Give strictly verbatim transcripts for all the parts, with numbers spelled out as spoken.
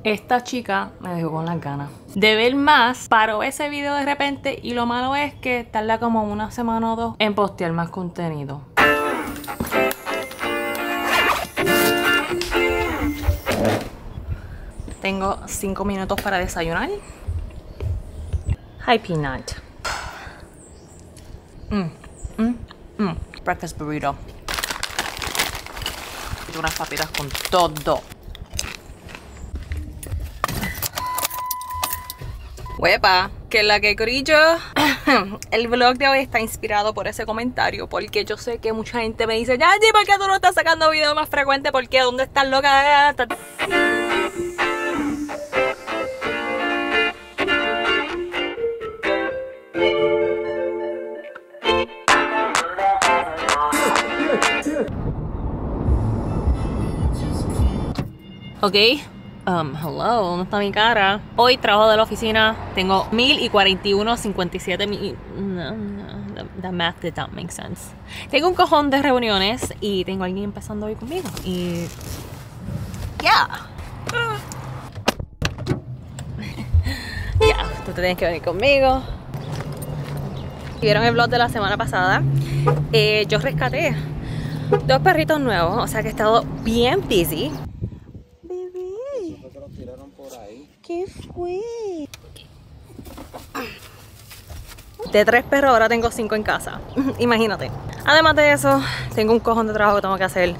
Esta chica me dejó con las ganas de ver más. Paró ese video de repente y lo malo es que tarda como una semana o dos en postear más contenido. Tengo cinco minutos para desayunar. Hi Peanut. Mm, mm, mm. Breakfast burrito. Unas papitas con todo. ¡Huepa! Que la que corillo. El vlog de hoy está inspirado por ese comentario, porque yo sé que mucha gente me dice, Yanji, ¿por qué tú no estás sacando videos más frecuentes? ¿Por qué? ¿Dónde estás, loca? Ok. Um, hello, ¿dónde está mi cara? Hoy trabajo de la oficina, tengo mil y cuarenta y uno, cincuenta y siete mil. No, no, the, the math did not make sense. Tengo un cojón de reuniones y tengo a alguien empezando hoy conmigo. Y. Yeah. Ya, yeah, tú te tienes que venir conmigo. Vieron el vlog de la semana pasada. Eh, yo rescaté dos perritos nuevos, o sea que he estado bien busy. ¿Qué fue? De tres perros ahora tengo cinco en casa. Imagínate. Además de eso, tengo un cojón de trabajo que tengo que hacer.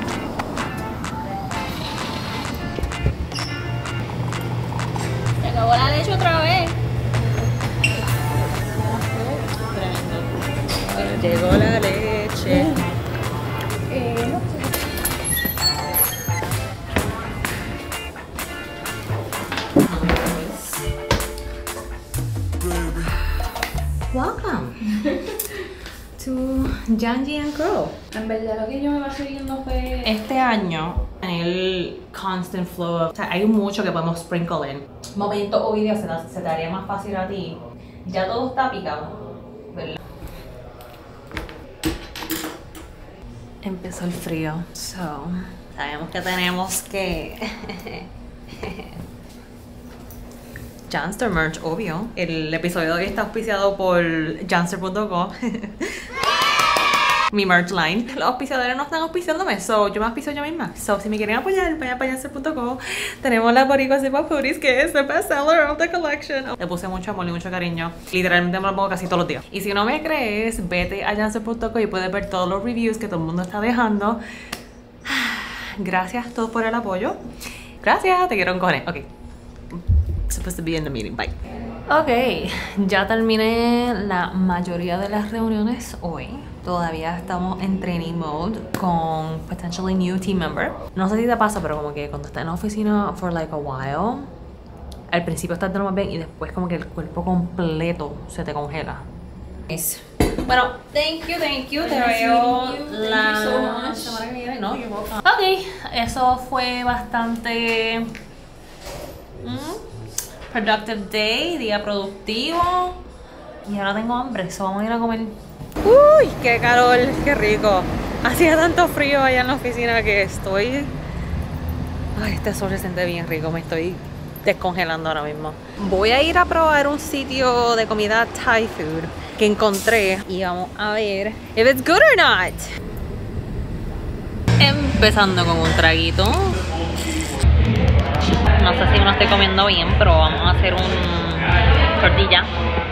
Se acabó la leche otra vez. Llegó la leche. Welcome to Yanji and Crow. En verdad lo que yo me va siguiendo fue... Este año, en el constant flow of... O sea, hay mucho que podemos sprinkle in. Momentos o videos se, se te haría más fácil a ti. Ya todo está picado, ¿verdad? Empezó el frío. So, sabemos que tenemos que... Janster merch, obvio. El episodio de hoy está auspiciado por Janster punto co. Mi merch line. Los auspiciadores no están auspiciándome, so yo me auspicio yo misma. So si me quieren apoyar, vayan para Janster punto co. Tenemos las Boricua Zip Up Hoodies, que es the best seller of the collection. Le puse mucho amor y mucho cariño. Literalmente me lo pongo casi todos los días. Y si no me crees, vete a Janster punto co y puedes ver todos los reviews que todo el mundo está dejando. Gracias a todos por el apoyo. Gracias, te quiero encojones. Ok. Supposed to be in the meeting. Bye. Ok, ya terminé la mayoría de las reuniones hoy. Todavía estamos en training mode con potentially new team member. No sé si te pasa, pero como que cuando estás en la oficina for like a while, al principio estás de lo más bien y después como que el cuerpo completo se te congela. Nice. Bueno, thank you, thank you. Te veo la semana que viene. No, you're welcome. Ok, eso fue bastante... Mm. Productive day, día productivo. Y ahora tengo hambre, so vamos a ir a comer. Uy, qué calor, qué rico. Hacía tanto frío allá en la oficina que estoy... Ay, este sol se siente bien rico, me estoy descongelando ahora mismo. Voy a ir a probar un sitio de comida Thai food que encontré y vamos a ver if it's good or not. Empezando con un traguito. No sé si me lo estoy comiendo bien, pero vamos a hacer un tortilla.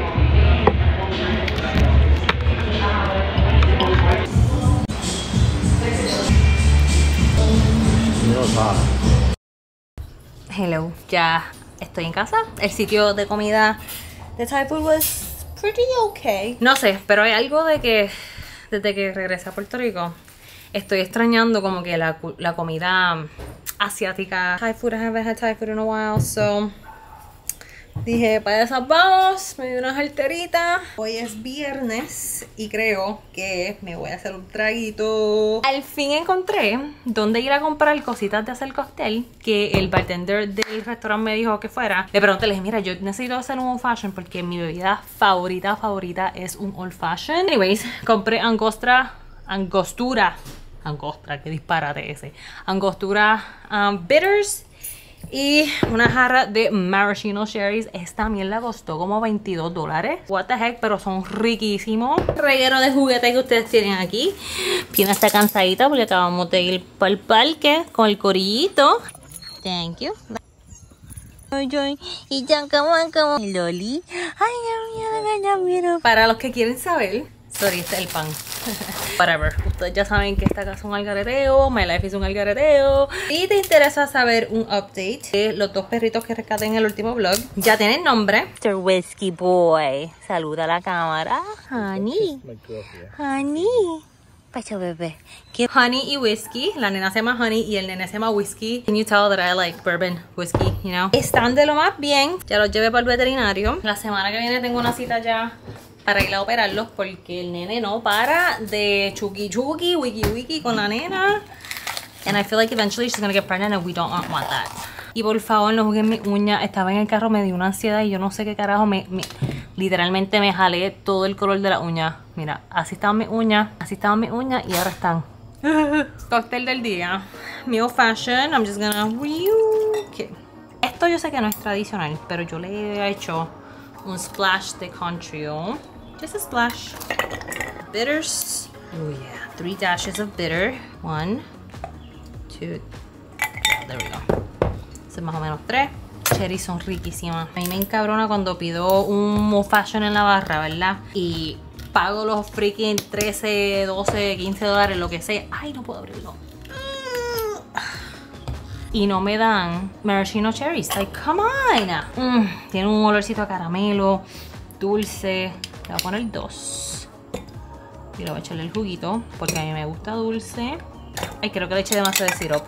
Hello, ya estoy en casa. El sitio de comida de Thai food was pretty okay. No sé, pero hay algo de que desde que regresé a Puerto Rico estoy extrañando como que la, la comida asiática. Thai food, I haven't had Thai food in a while, so dije, para esas vamos, me di unas halteritas. Hoy es viernes y creo que me voy a hacer un traguito. Al fin encontré dónde ir a comprar cositas de hacer cóctel, que el bartender del restaurante me dijo que fuera. Le pregunté, le dije, mira, yo necesito hacer un old fashion porque mi bebida favorita, favorita es un old fashion. Anyways, compré angostura, angostura, angostura, qué disparate ese. Angostura um, bitters Y una jarra de maraschino cherries. Esta mierda costó como veintidós dólares. What the heck, pero son riquísimos. Reguero de juguetes que ustedes tienen aquí. Pina está cansadita porque acabamos de ir para el parque con el corillito. Thank you. Y ya como como Loli. Ay, ya mira. Para los que quieren saber, sorry, este es el pan. Whatever. Ustedes ya saben que esta casa es un algareteo. My life es un algareteo. Y te interesa saber un update de los dos perritos que rescaté en el último vlog. Ya tienen nombre. mister Whiskey Boy. Saluda a la cámara. Honey. Honey. Pacho bebé. Honey y Whiskey. La nena se llama Honey y el nene se llama Whiskey. Can you tell that I like bourbon whiskey, you know? Están de lo más bien. Ya los llevé para el veterinario. La semana que viene tengo una cita ya para ir a operarlos porque el nene no para de chuki chuki, wiki wiki con la nena. And I feel like eventually she's gonna get pregnant and we don't want that. Y por favor no juzguen mis uñas. Estaba en el carro, me dio una ansiedad y yo no sé qué carajo me... me literalmente me jalé todo el color de la uña. Mira, así estaban mis uñas, así estaban mis uñas y ahora están. Cóctel del día. Mi old fashion. I'm just gonna... Okay. Esto yo sé que no es tradicional, pero yo le he hecho un splash de Contreal. Just a splash. Bitters. Oh yeah. Three dashes of bitter. One, two. Yeah, there we go. Eso es más o menos tres. Cherries son riquísimas. A mí me encabrona cuando pido un old fashion en la barra, ¿verdad? Y pago los freaking trece, doce, quince dólares, lo que sea. Ay, no puedo abrirlo. Y no me dan maraschino cherries. Like, come on. Mm, tiene un olorcito a caramelo, dulce. Le voy a poner dos. Y le voy a echarle el juguito porque a mí me gusta dulce. Ay, creo que le eché demasiado de syrup.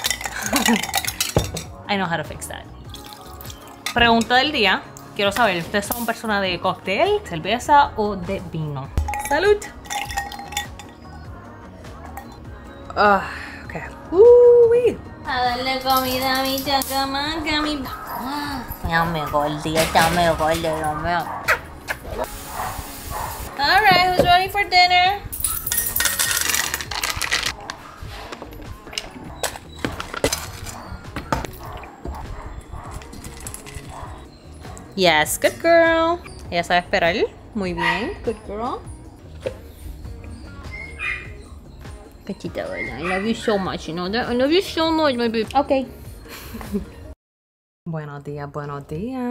I know how to fix that. Pregunta del día. Quiero saber, ¿ustedes son personas de cóctel, cerveza o de vino? ¡Salud! Uh, ok. Uh, a darle comida a mi chacamaca, mi... Dame gordita, dame gordita, dame. Alright, who's ready for dinner? Yes, good girl. Ella sabe esperar. Muy bien, good girl. Petita, ¿verdad? I love you so much, you know that? I love you so much, my baby. Okay. Buenos días, buenos días.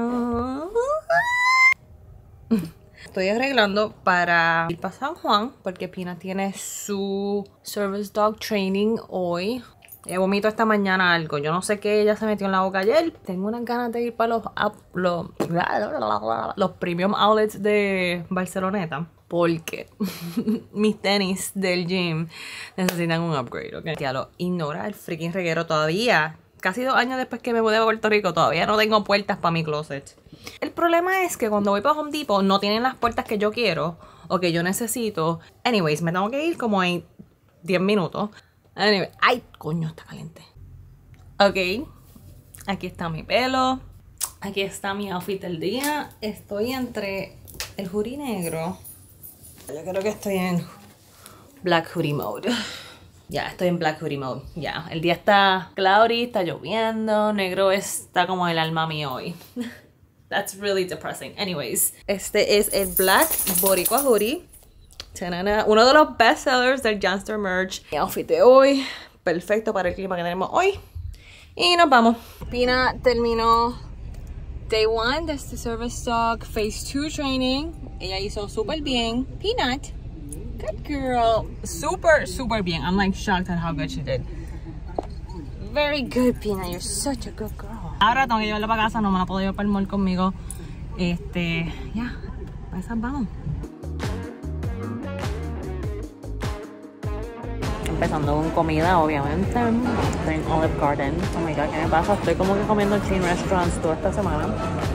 Estoy arreglando para ir para San Juan porque Pina tiene su service dog training hoy. He vomito esta mañana algo. Yo no sé qué ella se metió en la boca ayer. Tengo unas ganas de ir para los, los, los premium outlets de Barceloneta. Porque mis tenis del gym necesitan un upgrade, ¿ok? Ya lo ignora el freaking reguero todavía. Casi dos años después que me mudé a Puerto Rico, todavía no tengo puertas para mi closet. El problema es que cuando voy para Home Depot no tienen las puertas que yo quiero o que yo necesito. Anyways, me tengo que ir como en diez minutos. Anyway, ay, coño, está caliente. Ok, aquí está mi pelo. Aquí está mi outfit del día. Estoy entre el hoodie negro. Yo creo que estoy en black hoodie mode. Ya, estoy en black hoodie mode. Ya, el día está cloudy, está lloviendo. Negro está como el alma mío hoy. That's really depressing. Anyways, este es el black boricua hoodie. Chanana, uno de los best sellers del Janster merch. Mi outfit de hoy, perfecto para el clima que tenemos hoy. Y nos vamos. Pina terminó day one de este service dog phase two training. Ella hizo súper bien. Peanut, good girl. Super, super bien. I'm like shocked at how good she did. Very good, Pina. You're such a good girl. Ahora tengo que llevarla para casa. No me la puedo llevar para el mall conmigo. Este, ya, yeah, a esas vamos. Empezando con comida, obviamente. Estoy en Olive Garden. Oh my god, ¿qué me pasa? Estoy como que comiendo en chain restaurants toda esta semana.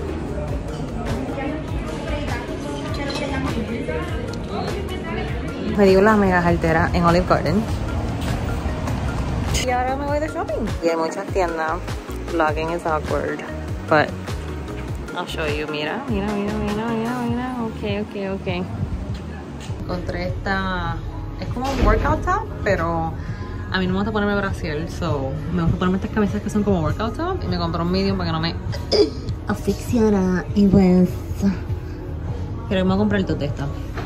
Me dio la mega altera en Olive Garden. Y ahora me voy de shopping. Y hay muchas tiendas. Vlogging is awkward. But I'll show you. Mira, mira, mira, mira, mira, mira. Ok, ok, ok. Encontré esta... Es como un workout top, pero A mí no me gusta ponerme brasier, so me gusta ponerme estas camisas que son como workout top y me compré un medium para que no me asfixiara. Y pues creo que me voy a comprar el top de esta.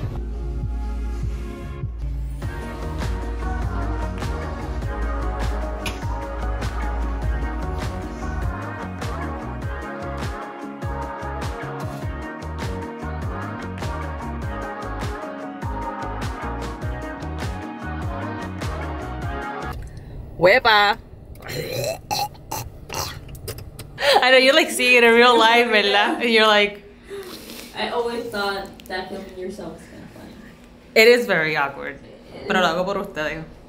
Huepa. I know you like see it in real life, ¿verdad? And you're like, I always thought that filming yourself was kind of funny. It is very awkward. Pero lo hago por ustedes.